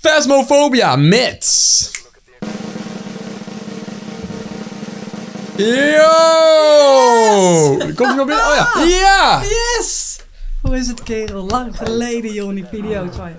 Phasmophobia met... Yo! Komt hij nog binnen? Oh ja. Ja! Yes! Hoe is het, kerel? Lang geleden, joh, die video's van je.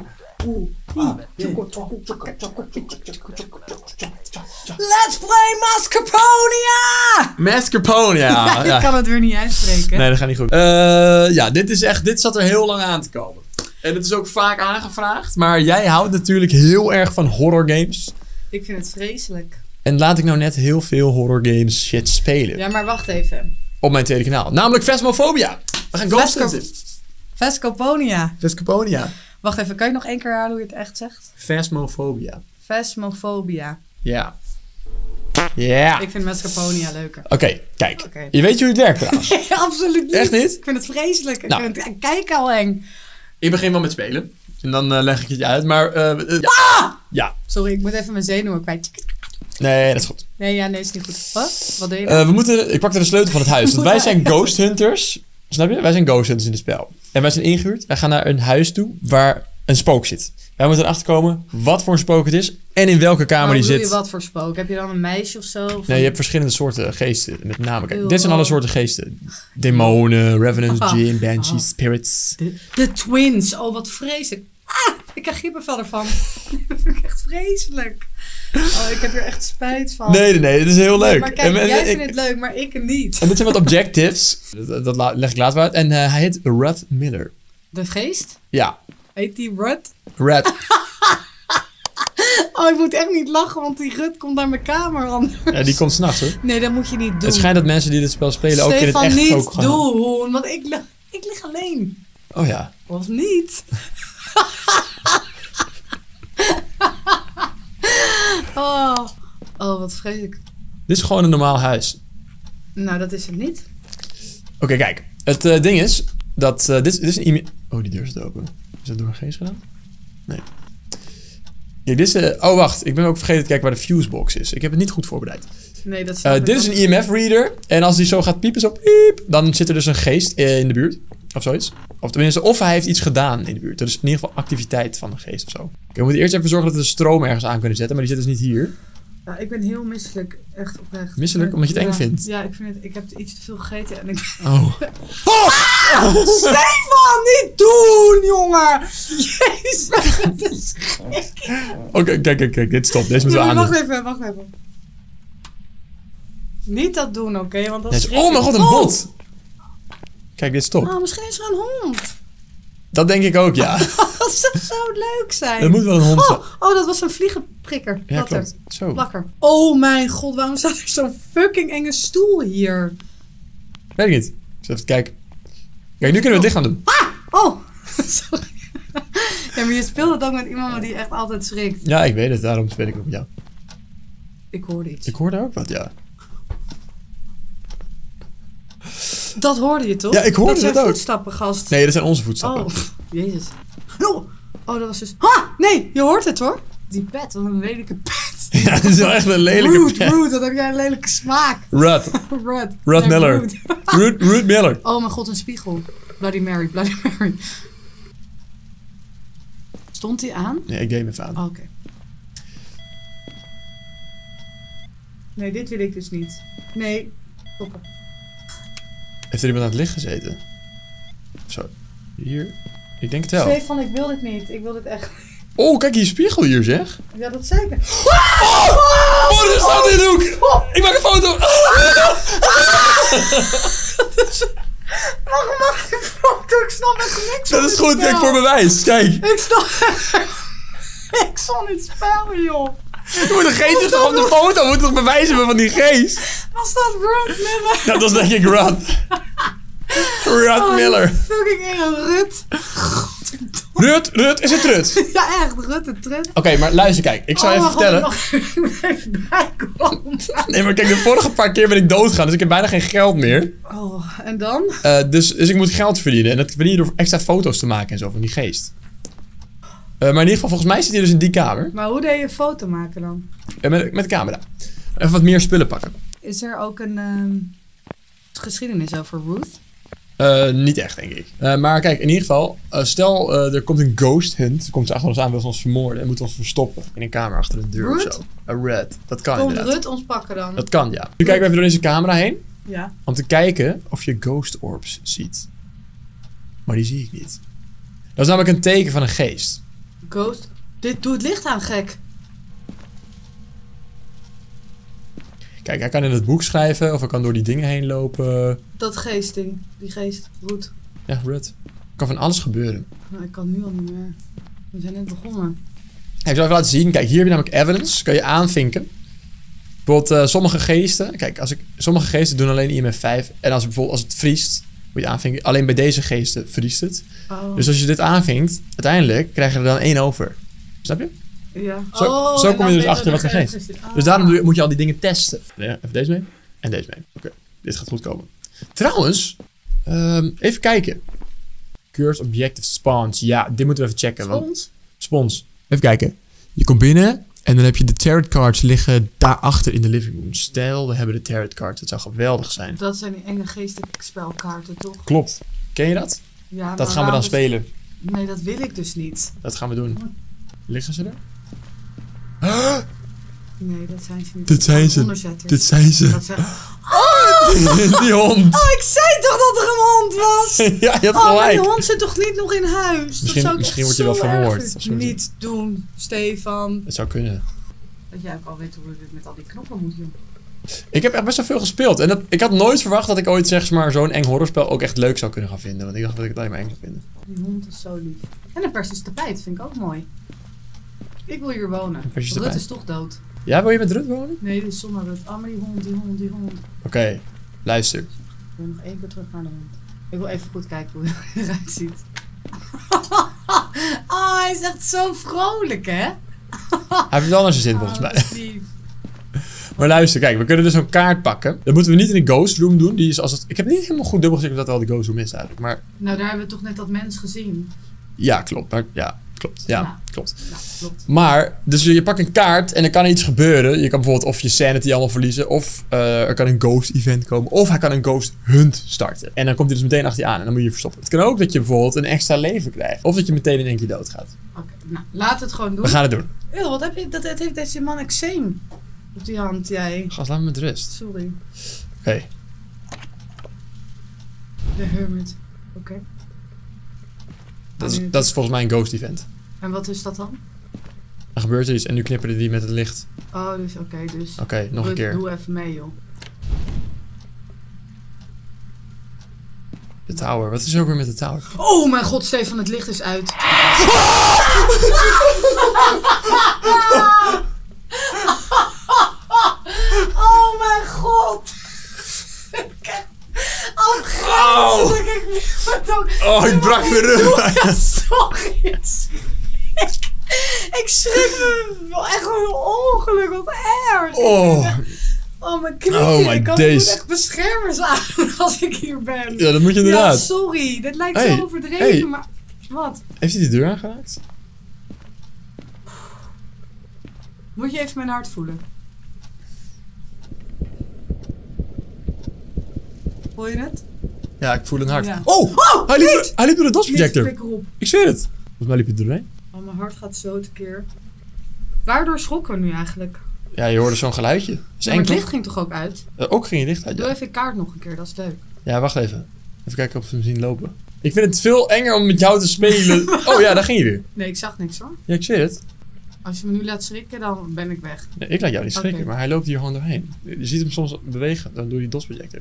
Let's play Mascarponia! Mascarponia! Ik kan het weer niet uitspreken. Nee, dat gaat niet goed. Ja, dit zat er heel lang aan te komen. En het is ook vaak aangevraagd. Maar jij houdt natuurlijk heel erg van horror games. Ik vind het vreselijk. En laat ik nou net heel veel horror games shit spelen. Ja, maar wacht even. Op mijn tweede kanaal. Namelijk Phasmophobia. We gaan ghost hunten. Phasmophobia. Phasmophobia. Wacht even, kan je nog één keer herhalen hoe je het echt zegt? Phasmophobia. Phasmophobia. Ja. Ja. Ik vind Mascarponia leuker. Oké, kijk. Oké. Je weet hoe het werkt trouwens. Absoluut niet. Echt niet? Ik vind het vreselijk. Ik Nou. vind het kijken al eng. Ik begin wel met spelen. En dan leg ik het je uit. Maar ja. Sorry, ik moet even mijn zenuwen kwijt. Nee, dat is goed. Nee, is niet goed. Wat doe je nou? Ik pakte de sleutel van het huis. Want wij zijn ghost hunters. Snap je? Wij zijn ghost hunters in het spel. En wij zijn ingehuurd. Wij gaan naar een huis toe waar een spook zit. Wij moeten erachter komen wat voor een spook het is. En in welke kamer die zit. Wat voor spook? Heb je dan een meisje of zo? Of Nee, je hebt verschillende soorten geesten. Met name, kijk, dit zijn alle soorten geesten. Demonen, revenants, djinn, banshees, spirits. De twins. Oh, wat vreselijk. Ik krijg kippenvel ervan. Dat vind ik echt vreselijk. Oh, ik heb er echt spijt van. Nee, het is heel leuk. Maar kijk, jij vindt het leuk, maar ik niet. En dit zijn wat objectives. Dat leg ik later uit. En hij heet Ruth Miller. De geest? Ja. Heet die Rut? Red. Oh, ik moet echt niet lachen, want die Rut komt naar mijn kamer anders. Ja, die komt s'nachts hoor. Nee, dat moet je niet doen. Het schijnt dat mensen die dit spel spelen ook in het Stefan, echt niet ook gaan. doen, want ik lig alleen. Oh ja. Of niet? Oh, wat vreselijk. Dit is gewoon een normaal huis. Nou, dat is het niet. Oké, kijk. Het ding is dat dit is een Oh, die deur is open. Is dat door een geest gedaan? Nee. Kijk, dit is... oh, wacht. Ik ben ook vergeten te kijken waar de fusebox is. Ik heb het niet goed voorbereid. Nee, dat is dit is een EMF-reader. En als die zo gaat piepen, zo piep, dan zit er dus een geest in de buurt. Of zoiets. Of tenminste, of hij heeft iets gedaan in de buurt. Dus in ieder geval activiteit van de geest of zo. Oké, we moeten eerst even zorgen dat we de stroom ergens aan kunnen zetten. Maar die zit dus niet hier. Ja, ik ben heel misselijk. Echt oprecht. Misselijk? Omdat je het eng vindt? Ja, ik heb iets te veel gegeten en ik... Oh. Stefan, niet doen, jongen! Jezus, het is gek. Oké, kijk. Dit stopt. Deze moeten we aan. Wacht even. Niet dat doen, oké? Want dat is... Oh mijn god, een bot! Kijk, dit stopt. Oh, misschien is er een hond. Dat denk ik ook, ja. Dat zou zo leuk zijn. Dat moet wel een hond zijn. Oh, dat was een vliegenprikker. Ja, klopt. Zo. Plakker. Oh mijn god, waarom staat er zo'n fucking enge stoel hier? Weet ik niet. Dus even kijken. Kijk, nu kunnen we het licht gaan doen. Oh, sorry. Ja, maar je speelt het ook met iemand die echt altijd schrikt. Ja, ik weet het. Daarom speel ik ook met jou. Ik hoorde iets. Ik hoorde ook wat, ja. Dat hoorde je toch? Ja, ik hoorde het ook. Dat zijn voetstappen, gast. Nee, dat zijn onze voetstappen. Oh, jezus. Oh, dat was dus... Nee, je hoort het hoor. Die pet, wat een lelijke pet. Ja, dat is wel echt een lelijke pet. Rude, wat heb jij een lelijke smaak. Ruth Nee, Miller. Ruth Miller. Oh mijn god, een spiegel. Bloody Mary. Stond die aan? Nee, ik deed hem even aan. Oh, oké. Nee, dit wil ik dus niet. Nee, stoppen. Heeft er iemand aan het licht gezeten? Zo. Hier. Ik denk het wel. Stefan, ik wil dit niet. Ik wil dit echt. Oh, kijk die spiegel hier, zeg. Ja, dat zeker. Oh, er staat in de hoek. Ik maak een foto. Waarom mag je een foto? Ik snap echt niks van Dat is dit goed, spel. kijk, voor bewijs. Kijk. Ik snap niks van dit spel, joh. Je moet een geest toch op de foto. We moeten toch bewijs hebben van die geest. Was dat Ruth Miller? Dat was denk ik Ruth. Ruth Miller. Fucking enge Rut. Rut, is het Rut? Ja, echt, Rut de Trut. Oké, maar luister, kijk. Ik zal even vertellen. Ik moet even bijkomen. Nee, maar kijk, de vorige paar keer ben ik doodgegaan. Dus ik heb bijna geen geld meer. Oh, en dan? Dus ik moet geld verdienen. En dat verdien je door extra foto's te maken en zo van die geest. Maar in ieder geval, volgens mij zit hij dus in die kamer. Maar hoe deed je een foto maken dan? Met de camera. Even wat meer spullen pakken. Is er ook een geschiedenis over Ruth? Niet echt, denk ik. Maar kijk, in ieder geval, stel er komt een ghost hunt. Dan komt ze achter ons aan, wil ze ons vermoorden en moet ons verstoppen in een kamer achter een deur Rut? of zo. Red, dat kan Komt inderdaad. Rut ons pakken dan? Dat kan, ja. Nu kijken we even door deze camera heen. Ja. Om te kijken of je ghost orbs ziet. Maar die zie ik niet. Dat is namelijk een teken van een geest. Ghost. Dit doet het licht aan, gek. Kijk, hij kan in het boek schrijven of hij kan door die dingen heen lopen. Dat geestding. Die geest. Goed. Ja, Red. Er kan van alles gebeuren. Nou, ik kan nu al niet meer. We zijn net begonnen. Ja, ik zal even laten zien. Kijk, hier heb je namelijk evidence. Kan je aanvinken. Bijvoorbeeld sommige geesten. Kijk, sommige geesten doen alleen IMF 5. En als het vriest, moet je aanvinken. Alleen bij deze geesten vriest het. Oh. Dus als je dit aanvinkt, uiteindelijk krijg je er dan 1 over. Snap je? Ja. Zo kom je dus achter wat voor geest. Dus daarom moet je al die dingen testen. Ja, even deze mee. En deze mee. Oké, dit gaat goed komen. Trouwens, even kijken. Cursed Objective Spawns. Ja, dit moeten we even checken. Spons? Spons. Even kijken. Je komt binnen en dan heb je de tarot cards liggen daarachter in de living room. Stel, we hebben de tarot cards. Dat zou geweldig zijn. Dat zijn die enge geestenspelkaarten, toch? Klopt. Ken je dat? Ja, Dat gaan we dan spelen. Nee, dat wil ik dus niet. Dat gaan we doen. Liggen ze er? Nee, dat zijn ze niet. Dit zijn ze. Onderzetters. Dit zijn ze. Dat zijn... Die hond. Oh, ik zei toch dat er een hond was? Ja, je had Oh, maar gelijk. die hond zit toch niet nog in huis? Misschien word je wel vermoord. Of zo. Niet doen, Stefan. Het zou kunnen. Dat jij ook al weet hoe dit met al die knoppen moet doen. Ik heb echt best wel veel gespeeld. En ik had nooit verwacht dat ik ooit zeg maar zo'n eng horrorspel ook echt leuk zou kunnen gaan vinden. Want ik dacht dat ik het alleen maar eng zou vinden. Die hond is zo lief. En een Persisch tapijt vind ik ook mooi. Ik wil hier wonen. Persisch Rut tapijt. is toch dood. Ja, wil je met Rut wonen? Nee, dit is zonder Rut. Oh, maar die hond. Oké, luister. Ik wil nog 1 keer terug naar de hond. Ik wil even goed kijken hoe hij eruit ziet. Oh, hij is echt zo vrolijk, hè? Hij heeft het wel naar zijn zin volgens mij. Oh, lief. Maar luister, kijk, we kunnen dus zo'n kaart pakken. Dat moeten we niet in de ghost room doen. Die is als het... Ik heb niet helemaal goed dubbel gezegd of dat wel de ghost room is eigenlijk. Maar Nou, daar hebben we toch net dat mens gezien. ja, klopt. Maar, ja, klopt. Ja, klopt. Nou, klopt. Maar, dus je pakt een kaart en er kan iets gebeuren. Je kan bijvoorbeeld of je sanity allemaal verliezen. Of er kan een ghost event komen. Of hij kan een ghost hunt starten. En dan komt hij dus meteen achter je aan en dan moet je je verstoppen. Het kan ook dat je bijvoorbeeld een extra leven krijgt. Of dat je meteen in één keer doodgaat. Oké, nou, laten we het gewoon doen. We gaan het doen. Eeuw, wat heb je? Dat heeft deze man eczeem op die hand, jij. Gast, laat me met rust. Sorry. Oké. De hermit. Oké. Dat is volgens mij een ghost event. En wat is dat dan? Dan gebeurt er iets en nu knipperde die met het licht. Oh, dus oké, dus. Oké, nog een keer. Doe even mee, joh. De tower. Wat is er ook weer met de tower? Oh mijn god, Stefan, het licht is uit. Oh mijn god. Oh, ik brak mijn rug. Ja, sorry. Ik schrik me echt een ongeluk, wat erg. Oh, mijn knieën. Oh, my ik moet days. echt beschermers aan als ik hier ben. Ja, dat moet je Ja, inderdaad. sorry. Dat lijkt Hey, zo overdreven, hey. maar... Wat? Heeft hij die deur aangeraakt? Moet je even mijn hart voelen. Voel je het? Ja, ik voel een hart. Ja. Oh! Hij liep door de DOS projector. Klik erop. Ik zweer het. Volgens mij liep hij er doorheen. Oh, mijn hart gaat zo tekeer. Waardoor schrokken we nu eigenlijk? Ja, je hoorde zo'n geluidje. Dat is Ja, eng, maar het toch? licht ging toch ook uit? Ook ging je licht uit, Doe ja. even kaart nog een keer, dat is leuk. Ja, wacht even. Even kijken of we hem zien lopen. Ik vind het veel enger om met jou te spelen. Oh ja, daar ging je weer. Nee, ik zag niks hoor. Ja, ik zweer het. Als je me nu laat schrikken, dan ben ik weg. Nee, ik laat jou niet schrikken, Oké. maar hij loopt hier gewoon doorheen. Je ziet hem soms bewegen, dan doe je DOS projector.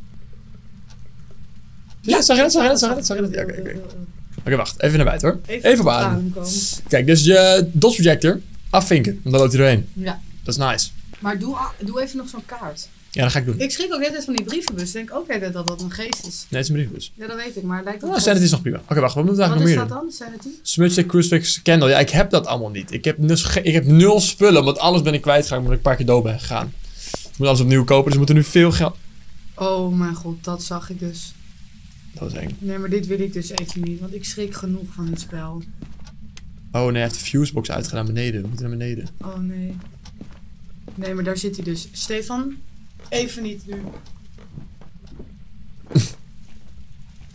Ja, zag je dat? Ja, oké. Oké, wacht. Even naar buiten hoor. Even op adem. komen. Kijk, dus je DOS projector afvinken, want dan loopt hij doorheen. Ja. Dat is nice. Maar doe even nog zo'n kaart. Ja, dat ga ik doen. Ik schrik ook net eens van die brievenbus. Ik denk ook net dat dat een geest is. Nee, het is een briefbus. Ja, dat weet ik, maar het lijkt Oh, sanity is nog prima. Oké, wacht. Wat moeten we Wat eigenlijk is nog meer dat doen? dan? Sanity? Smudge, Crucifix, Candle. Ja, ik heb dat allemaal niet. Ik heb 0 spullen, want alles ben ik kwijtgeraakt omdat ik een paar keer dood ben gegaan. Ik moet alles opnieuw kopen, dus we moeten nu veel geld... Oh mijn god, dat zag ik dus. Dat is eng. Nee, maar dit wil ik dus even niet, want ik schrik genoeg van dit spel. Oh nee, hij heeft de fusebox uitgedaan naar beneden. We moeten naar beneden. Oh nee. Nee, maar daar zit hij dus. Stefan, even niet nu.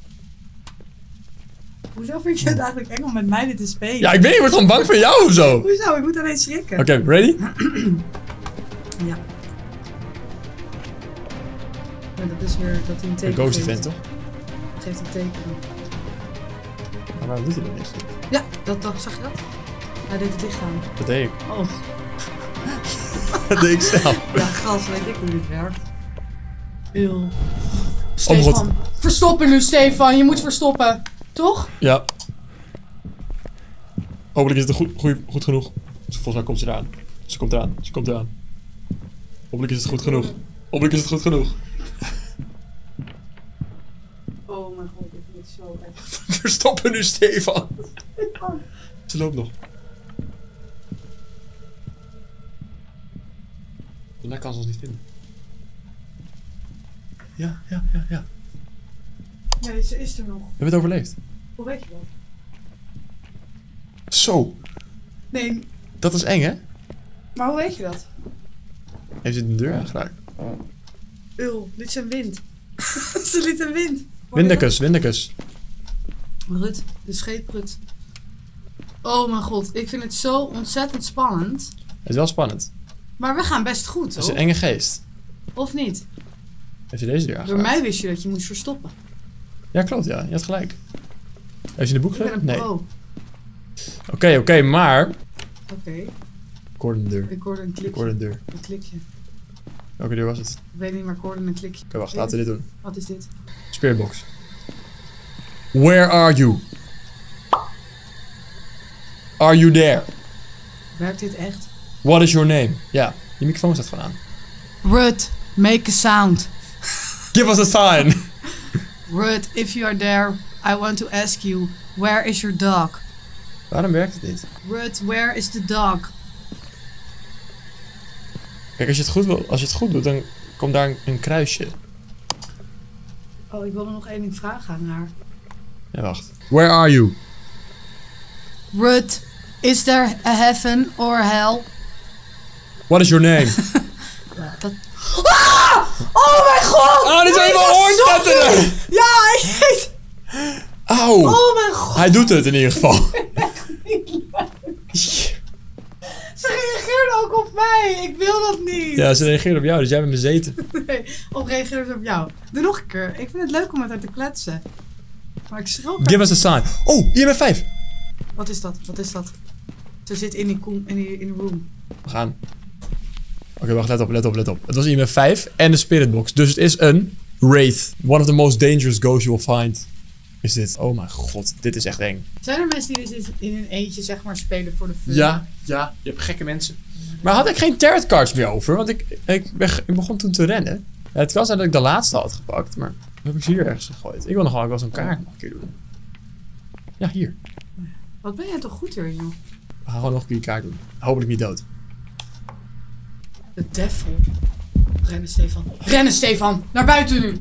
Hoezo vind je het eigenlijk eng om met mij dit te spelen? Ja, ik weet niet, ik word gewoon bang van jou of zo. Hoezo? Ik moet alleen schrikken. Oké, ready? Ja. Maar dat is weer dat hij een Een teken ghost geeft. event, toch? Geeft een teken. Maar waarom doet hij dat niet? Ja, dat zag je dat? Hij deed het licht aan. Dat deed ik. Oh. Dat deed ik zelf. Ja, gas, weet ik hoe dit werkt. Eeuw. Oh, God. Stefan. Verstoppen nu, Stefan. Je moet verstoppen. Toch? Ja. Hopelijk is het goed genoeg. Volgens mij komt ze eraan. Ze komt eraan. Hopelijk is het goed genoeg. Oh mijn god, ik vind het zo echt. Verstoppen nu, Stefan. Ze loopt nog. Daarna kan ze ons niet vinden. Ja. Nee, ze is er nog. We hebben het overleefd. Hoe weet je dat? Zo. Nee, Dat is eng, hè? maar hoe weet je dat? Heeft ze de deur aangeraakt? Eeuw, dit is een wind. Ze liet een wind. Windekus. Rut, de scheeprut. Oh mijn god, ik vind het zo ontzettend spannend. Het is wel spannend. Maar we gaan best goed, Het is hoor. een enge geest. Of niet? Heeft je deze deur Door aangeraakt? mij wist je dat je moest verstoppen. Ja, klopt, ja. Je had gelijk. Heeft je de boek Ik ben gelezen? een Nee. pro. Oké, maar... Oké, Ik hoorde een deur. ik hoorde een Ik klikje. hoorde een deur. Een klikje. Welke deur was het? Ik weet niet, maar ik hoorde een klikje. Oké, wacht. Laten we dit doen. Wat is dit? Spiritbox. Where are you? Are you there? Werkt dit echt? What is your name? Ja, die microfoon staat gewoon aan. Rut, make a sound. Give us a sign. Rut, if you are there, I want to ask you, where is your dog? Waarom werkt het niet? Rut, where is the dog? Kijk, als je het goed doet, dan komt daar een kruisje. Oh, ik wilde nog één ding vragen aan haar. Ja, wacht. Where are you? Rut, is there a heaven or hell? What is your name? Dat... Ah! Oh mijn god! Oh, dit is helemaal oorzetten! Ja, ik weet... Auw! Oh mijn god! Hij doet het in ieder geval. Ze reageerde ook op mij. Ik wil dat niet. Ja, ze reageert op jou, dus jij bent bezeten. Nee, of reageerde ze op jou. Doe nog een keer. Ik vind het leuk om met haar te kletsen. Maar ik schrok. Give us a sign. Oh, IMF 5. Wat is dat? Wat is dat? Ze zit in die room. We gaan. Oké, wacht, let op. Het was IMF 5 en de spiritbox. Dus het is een Wraith. One of the most dangerous ghosts you will find. Is dit. Oh mijn god, dit is echt eng. Zijn er mensen die dus in hun eentje zeg maar spelen voor de fun? Ja, je hebt gekke mensen. Maar had ik geen tarot cards meer over? Want ik begon toen te rennen. Ja, het kan zijn dat ik de laatste had gepakt, maar heb ik ze hier ergens gegooid. Ik wil nog wel zo'n kaart nog een keer doen. Ja, hier. Wat ben jij toch goed hierin, joh? We gaan gewoon nog een keer die kaart doen. Hopelijk niet dood. De devil. Rennen, Stefan. Rennen, Stefan! Naar buiten nu!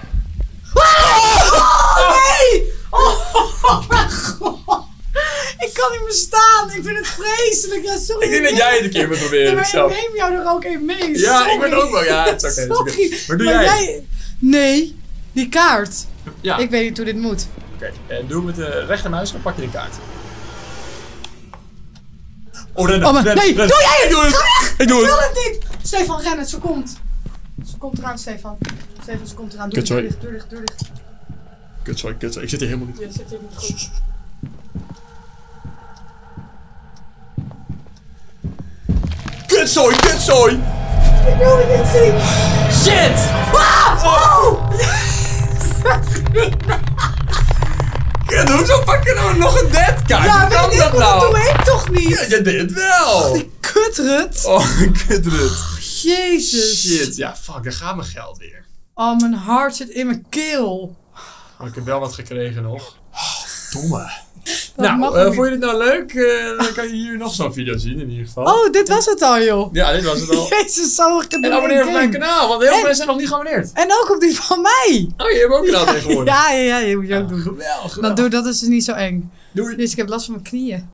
Oh, nee! Oh mijn god! Ik kan niet meer staan. Ik vind het vreselijk. Ja, sorry. Ik denk dat jij het een keer moet proberen. Nee, maar zelf. ik neem jou er ook in mee. Ja, Sorry. ik ben ook wel. Ja, het is oké. Sorry. Maar doe jij? Nee, die kaart. Ja. Ik weet niet hoe dit moet. Oké, en doe met de rechtermuis, dan pak je de kaart. Oh, rennen. Oh, maar rennen, nee, rennen. doe jij het? Ik doe het. Ga weg. Ik doe Ik wil het. het niet. Stefan, rennen. Ze komt. Ze komt eraan, Stefan. Stefan, ze komt eraan. Doe Kut, sorry. deur dicht. Kut, sorry. Ik zit hier helemaal niet. Ja, zit hier niet goed. Kutzooi. Ik wil het niet zien. Shit! Ah! Oh! Kut, hoezo pakken we nog een dead kaart? Ja, Hoe kan weet ik, dat maar dat nou? doe ik toch niet? Ja, je deed het wel. Die kutrut. Oh, kutrut. Jezus. Shit, ja, fuck, daar gaat mijn geld weer. Oh, mijn hart zit in mijn keel. Oh, ik heb wel wat gekregen nog. Oh, domme. mag Nou, niet. vond je dit nou leuk? Dan kan je hier nog zo'n video zien in ieder geval. Oh, dit was het al, joh. Ja, dit was het al. Jezus, zo En abonneer op mijn kanaal, want heel veel mensen zijn nog niet geabonneerd. En ook op die van mij. Oh, je hebt ook een kanaal tegenwoordig. Ja, je moet je ook doen. Geweldig. Dat is dus niet zo eng. Doei. Dus ik heb last van mijn knieën.